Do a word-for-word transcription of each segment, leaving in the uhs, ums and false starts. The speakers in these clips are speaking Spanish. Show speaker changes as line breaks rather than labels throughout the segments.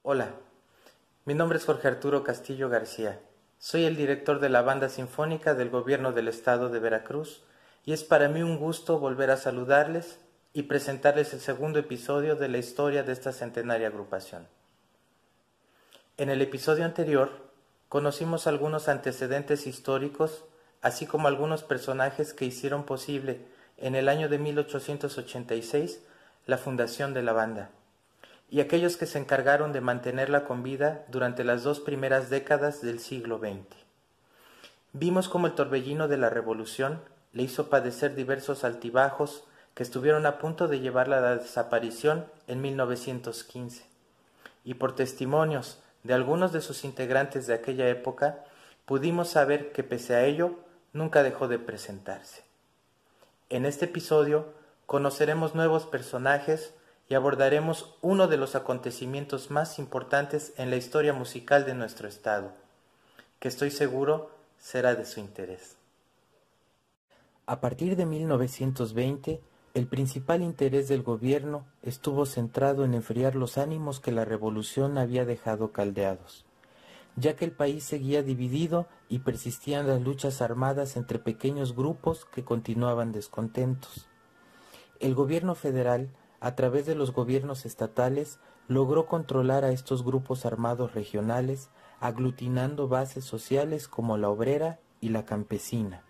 Hola, mi nombre es Jorge Arturo Castillo García. Soy el director de la Banda Sinfónica del Gobierno del Estado de Veracruz y es para mí un gusto volver a saludarles y presentarles el segundo episodio de la historia de esta centenaria agrupación. En el episodio anterior conocimos algunos antecedentes históricos, así como algunos personajes que hicieron posible en el año de mil ochocientos ochenta y seis la fundación de la banda, y aquellos que se encargaron de mantenerla con vida durante las dos primeras décadas del siglo veinte. Vimos cómo el torbellino de la Revolución le hizo padecer diversos altibajos que estuvieron a punto de llevarla a la desaparición en mil novecientos quince, y por testimonios de algunos de sus integrantes de aquella época, pudimos saber que pese a ello, nunca dejó de presentarse. En este episodio conoceremos nuevos personajes y abordaremos uno de los acontecimientos más importantes en la historia musical de nuestro estado, que estoy seguro será de su interés. A partir de mil novecientos veinte, el principal interés del gobierno estuvo centrado en enfriar los ánimos que la revolución había dejado caldeados, ya que el país seguía dividido y persistían las luchas armadas entre pequeños grupos que continuaban descontentos. El gobierno federal, a través de los gobiernos estatales, logró controlar a estos grupos armados regionales, aglutinando bases sociales como la obrera y la campesina.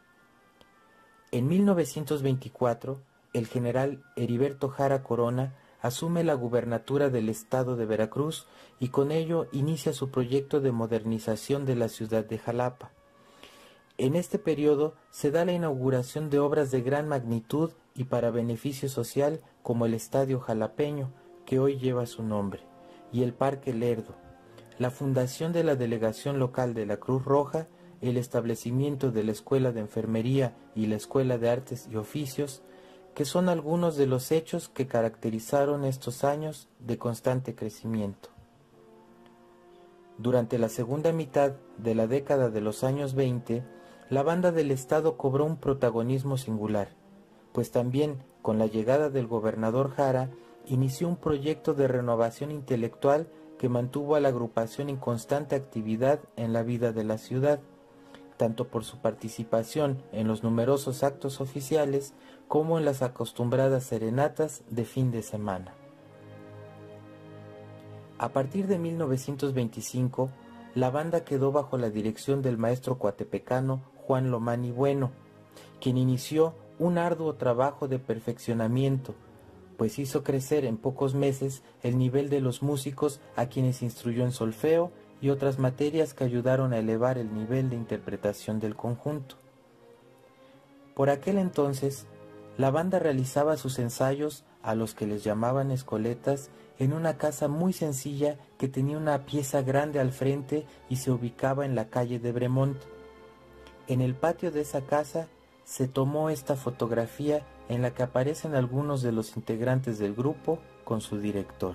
En mil novecientos veinticuatro, el general Heriberto Jara Corona asume la gubernatura del estado de Veracruz y con ello inicia su proyecto de modernización de la ciudad de Jalapa. En este periodo se da la inauguración de obras de gran magnitud y para beneficio social como el Estadio Jalapeño, que hoy lleva su nombre, y el Parque Lerdo, la fundación de la Delegación Local de la Cruz Roja, el establecimiento de la Escuela de Enfermería y la Escuela de Artes y Oficios, que son algunos de los hechos que caracterizaron estos años de constante crecimiento. Durante la segunda mitad de la década de los años veinte, la banda del Estado cobró un protagonismo singular, pues también, con la llegada del gobernador Jara, inició un proyecto de renovación intelectual que mantuvo a la agrupación en constante actividad en la vida de la ciudad, tanto por su participación en los numerosos actos oficiales como en las acostumbradas serenatas de fin de semana. A partir de mil novecientos veinticinco, la banda quedó bajo la dirección del maestro coatepecano Juan Lomani Bueno, quien inició un arduo trabajo de perfeccionamiento, pues hizo crecer en pocos meses el nivel de los músicos a quienes instruyó en solfeo y otras materias que ayudaron a elevar el nivel de interpretación del conjunto. Por aquel entonces, la banda realizaba sus ensayos, a los que les llamaban escoletas, en una casa muy sencilla que tenía una pieza grande al frente y se ubicaba en la calle de Bremont. En el patio de esa casa se tomó esta fotografía en la que aparecen algunos de los integrantes del grupo con su director.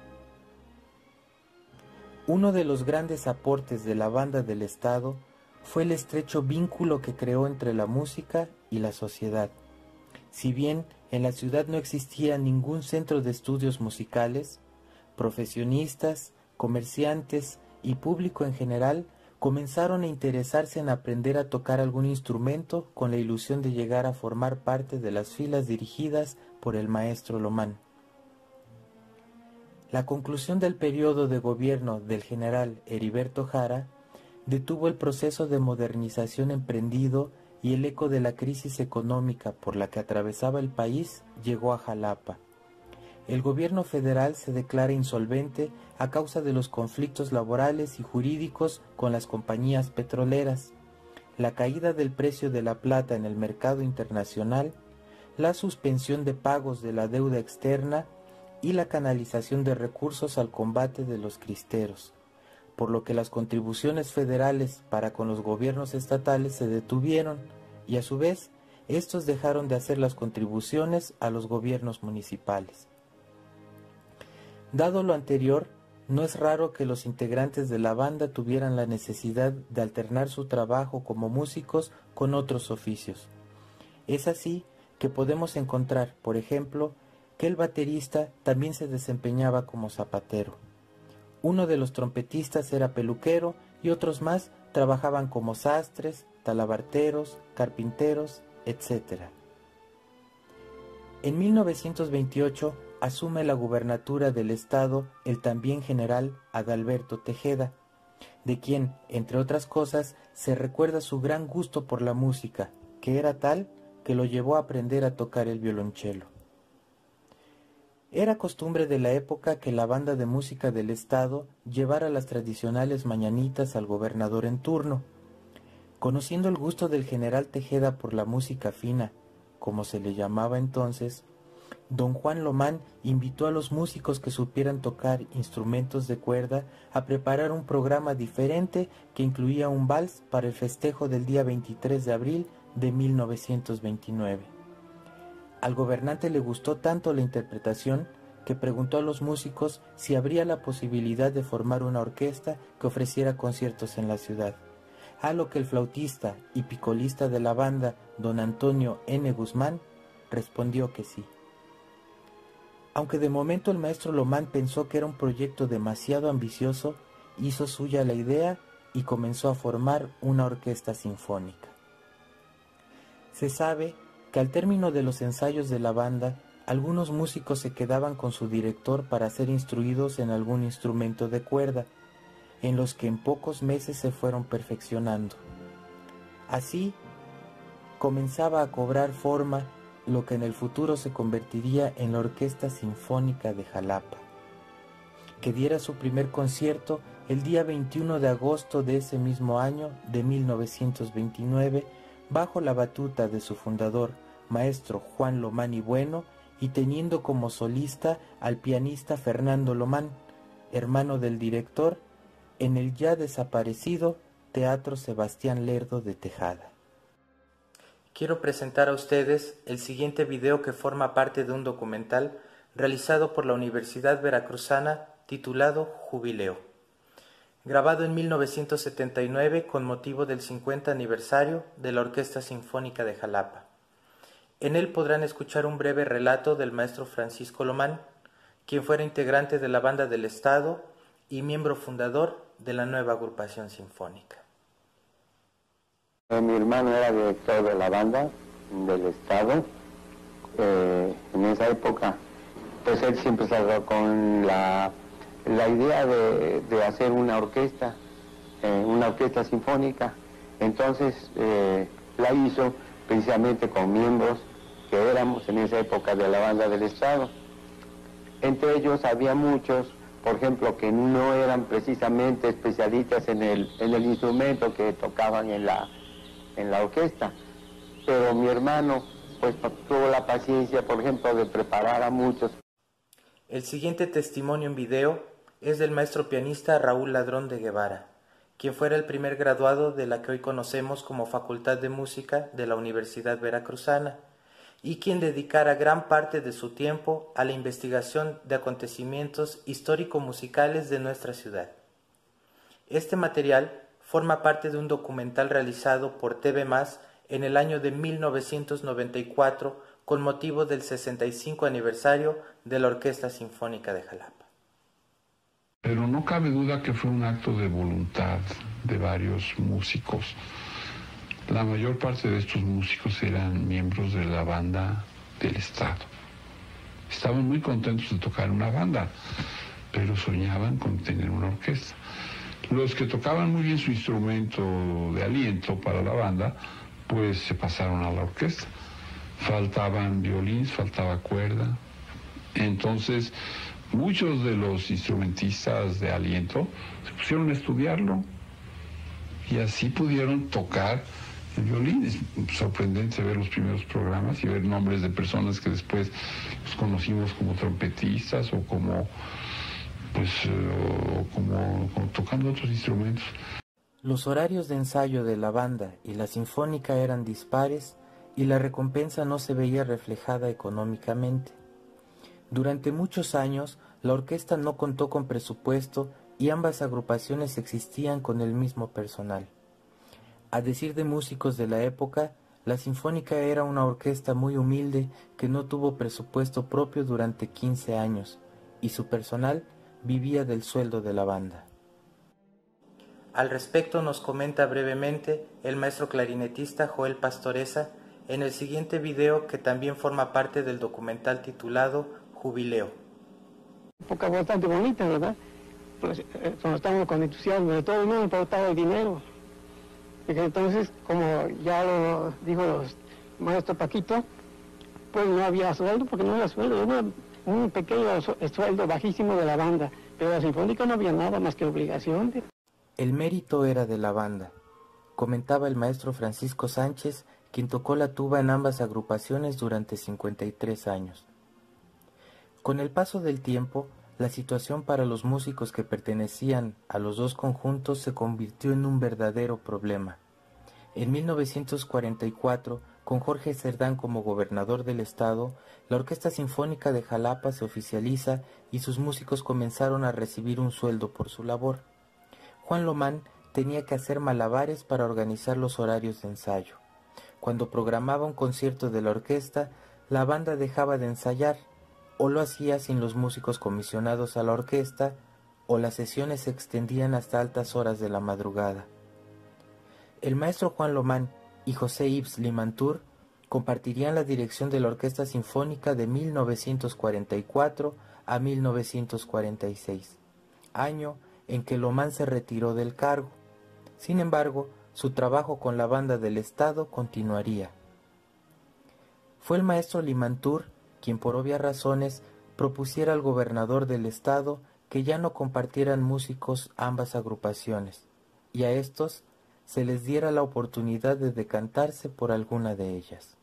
Uno de los grandes aportes de la banda del Estado fue el estrecho vínculo que creó entre la música y la sociedad. Si bien en la ciudad no existía ningún centro de estudios musicales, profesionistas, comerciantes y público en general comenzaron a interesarse en aprender a tocar algún instrumento con la ilusión de llegar a formar parte de las filas dirigidas por el maestro Lomán. La conclusión del periodo de gobierno del general Heriberto Jara detuvo el proceso de modernización emprendido y el eco de la crisis económica por la que atravesaba el país llegó a Jalapa. El gobierno federal se declara insolvente a causa de los conflictos laborales y jurídicos con las compañías petroleras, la caída del precio de la plata en el mercado internacional, la suspensión de pagos de la deuda externa y la canalización de recursos al combate de los cristeros, por lo que las contribuciones federales para con los gobiernos estatales se detuvieron y a su vez estos dejaron de hacer las contribuciones a los gobiernos municipales. Dado lo anterior, no es raro que los integrantes de la banda tuvieran la necesidad de alternar su trabajo como músicos con otros oficios. Es así que podemos encontrar, por ejemplo, que el baterista también se desempeñaba como zapatero, Uno de los trompetistas era peluquero y otros más trabajaban como sastres, talabarteros, carpinteros, etcétera. En mil novecientos veintiocho asume la gubernatura del estado el también general Adalberto Tejeda, de quien, entre otras cosas, se recuerda su gran gusto por la música, que era tal que lo llevó a aprender a tocar el violonchelo. Era costumbre de la época que la banda de música del estado llevara las tradicionales mañanitas al gobernador en turno. Conociendo el gusto del general Tejeda por la música fina, como se le llamaba entonces, don Juan Lomán invitó a los músicos que supieran tocar instrumentos de cuerda a preparar un programa diferente que incluía un vals para el festejo del día veintitrés de abril de mil novecientos veintinueve. Al gobernante le gustó tanto la interpretación que preguntó a los músicos si habría la posibilidad de formar una orquesta que ofreciera conciertos en la ciudad, a lo que el flautista y picolista de la banda, don Antonio N. Guzmán, respondió que sí. Aunque de momento el maestro Lomán pensó que era un proyecto demasiado ambicioso, hizo suya la idea y comenzó a formar una orquesta sinfónica. Se sabe que al término de los ensayos de la banda, algunos músicos se quedaban con su director para ser instruidos en algún instrumento de cuerda, en los que en pocos meses se fueron perfeccionando. Así, comenzaba a cobrar forma lo que en el futuro se convertiría en la Orquesta Sinfónica de Jalapa, que diera su primer concierto el día veintiuno de agosto de ese mismo año de mil novecientos veintinueve, bajo la batuta de su fundador, maestro Juan Lomán y Bueno, y teniendo como solista al pianista Fernando Lomán, hermano del director, en el ya desaparecido Teatro Sebastián Lerdo de Tejada. Quiero presentar a ustedes el siguiente video que forma parte de un documental realizado por la Universidad Veracruzana titulado Jubileo, grabado en mil novecientos setenta y nueve con motivo del cincuenta aniversario de la Orquesta Sinfónica de Jalapa. En él podrán escuchar un breve relato del maestro Francisco Lomán, quien fuera integrante de la Banda del Estado y miembro fundador de la nueva agrupación sinfónica.
Mi hermano era director de la Banda del Estado. Eh, en esa época, pues él siempre salió con la, la idea de, de hacer una orquesta, eh, una orquesta sinfónica. Entonces eh, la hizo precisamente con miembros que éramos en esa época de la Banda del Estado. Entre ellos había muchos, por ejemplo, que no eran precisamente especialistas en el, en el instrumento que tocaban en la, en la orquesta. Pero mi hermano, pues tuvo la paciencia, por ejemplo, de preparar a muchos.
El siguiente testimonio en video es del maestro pianista Raúl Ladrón de Guevara, quien fuera el primer graduado de la que hoy conocemos como Facultad de Música de la Universidad Veracruzana, y quien dedicara gran parte de su tiempo a la investigación de acontecimientos histórico-musicales de nuestra ciudad. Este material forma parte de un documental realizado por T V Más en el año de mil novecientos noventa y cuatro con motivo del sesenta y cinco aniversario de la Orquesta Sinfónica de Jalapa.
Pero no cabe duda que fue un acto de voluntad de varios músicos. La mayor parte de estos músicos eran miembros de la Banda del Estado. Estaban muy contentos de tocar una banda, pero soñaban con tener una orquesta. Los que tocaban muy bien su instrumento de aliento para la banda, pues se pasaron a la orquesta. Faltaban violines, faltaba cuerda. Entonces, muchos de los instrumentistas de aliento se pusieron a estudiarlo y así pudieron tocar el violín. Es sorprendente ver los primeros programas y ver nombres de personas que después los conocimos como trompetistas o como, pues, o como, como tocando otros instrumentos.
Los horarios de ensayo de la banda y la sinfónica eran dispares y la recompensa no se veía reflejada económicamente. Durante muchos años, la orquesta no contó con presupuesto y ambas agrupaciones existían con el mismo personal. A decir de músicos de la época, la Sinfónica era una orquesta muy humilde que no tuvo presupuesto propio durante quince años, y su personal vivía del sueldo de la banda. Al respecto nos comenta brevemente el maestro clarinetista Joel Pastoreza en el siguiente video, que también forma parte del documental titulado Jubileo.
Época bastante bonita, ¿verdad? Pues, eh, cuando estábamos con entusiasmo de todo, no me importaba el dinero. Y que entonces, como ya lo dijo el maestro Paquito, pues no había sueldo, porque no había sueldo, era un pequeño sueldo bajísimo de la banda, pero la sinfónica no había nada más que obligación. De...
El mérito era de la banda, comentaba el maestro Francisco Sánchez, quien tocó la tuba en ambas agrupaciones durante cincuenta y tres años. Con el paso del tiempo, la situación para los músicos que pertenecían a los dos conjuntos se convirtió en un verdadero problema. En mil novecientos cuarenta y cuatro, con Jorge Cerdán como gobernador del estado, la Orquesta Sinfónica de Jalapa se oficializa y sus músicos comenzaron a recibir un sueldo por su labor. Juan Lomán tenía que hacer malabares para organizar los horarios de ensayo. Cuando programaba un concierto de la orquesta, la banda dejaba de ensayar, o lo hacía sin los músicos comisionados a la orquesta, o las sesiones se extendían hasta altas horas de la madrugada. El maestro Juan Lomán y José Yves Limantour compartirían la dirección de la Orquesta Sinfónica de mil novecientos cuarenta y cuatro a mil novecientos cuarenta y seis, año en que Lomán se retiró del cargo. Sin embargo, su trabajo con la banda del estado continuaría. Fue el maestro Limantour quien, por obvias razones, propusiera al gobernador del estado que ya no compartieran músicos ambas agrupaciones, y a estos se les diera la oportunidad de decantarse por alguna de ellas.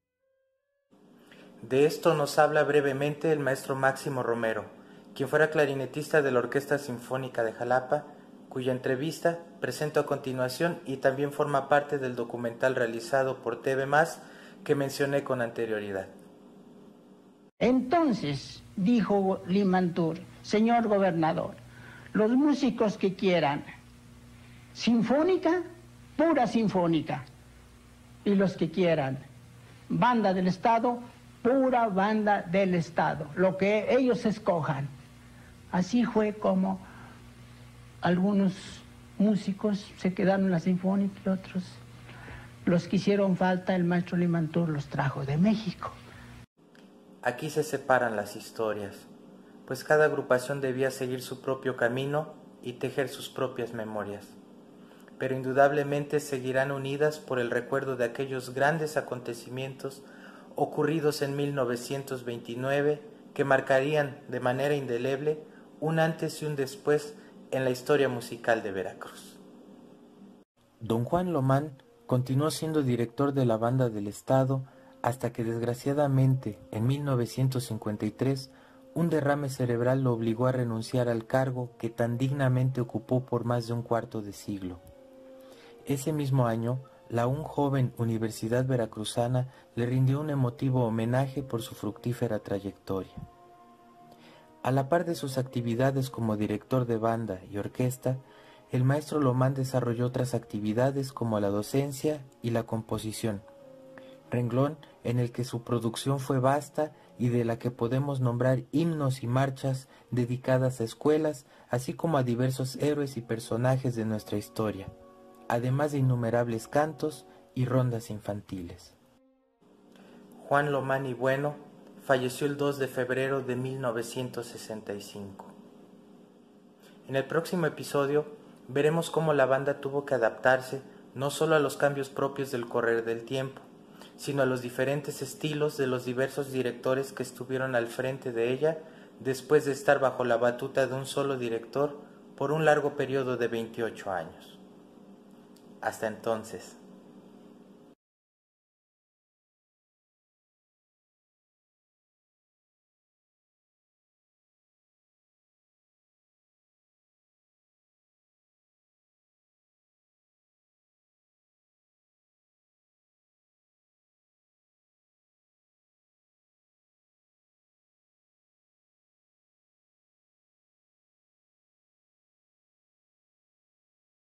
De esto nos habla brevemente el maestro Máximo Romero, quien fuera clarinetista de la Orquesta Sinfónica de Jalapa, cuya entrevista presento a continuación y también forma parte del documental realizado por T V más, que mencioné con anterioridad.
Entonces, dijo Limantour, señor gobernador, los músicos que quieran sinfónica, pura sinfónica, y los que quieran banda del Estado, pura banda del Estado, lo que ellos escojan. Así fue como algunos músicos se quedaron en la sinfónica y otros, los que hicieron falta, el maestro Limantour los trajo de México.
Aquí se separan las historias, pues cada agrupación debía seguir su propio camino y tejer sus propias memorias, pero indudablemente seguirán unidas por el recuerdo de aquellos grandes acontecimientos ocurridos en mil novecientos veintinueve que marcarían de manera indeleble un antes y un después en la historia musical de Veracruz. Don Juan Lomán continuó siendo director de la banda del estado hasta que desgraciadamente en mil novecientos cincuenta y tres un derrame cerebral lo obligó a renunciar al cargo que tan dignamente ocupó por más de un cuarto de siglo. Ese mismo año, la aún joven Universidad Veracruzana le rindió un emotivo homenaje por su fructífera trayectoria. A la par de sus actividades como director de banda y orquesta, el maestro Lomán desarrolló otras actividades como la docencia y la composición, renglón en el que su producción fue vasta y de la que podemos nombrar himnos y marchas dedicadas a escuelas, así como a diversos héroes y personajes de nuestra historia, además de innumerables cantos y rondas infantiles. Juan Lomán y Bueno falleció el dos de febrero de mil novecientos sesenta y cinco. En el próximo episodio veremos cómo la banda tuvo que adaptarse no solo a los cambios propios del correr del tiempo, sino a los diferentes estilos de los diversos directores que estuvieron al frente de ella después de estar bajo la batuta de un solo director por un largo periodo de veintiocho años. Hasta entonces.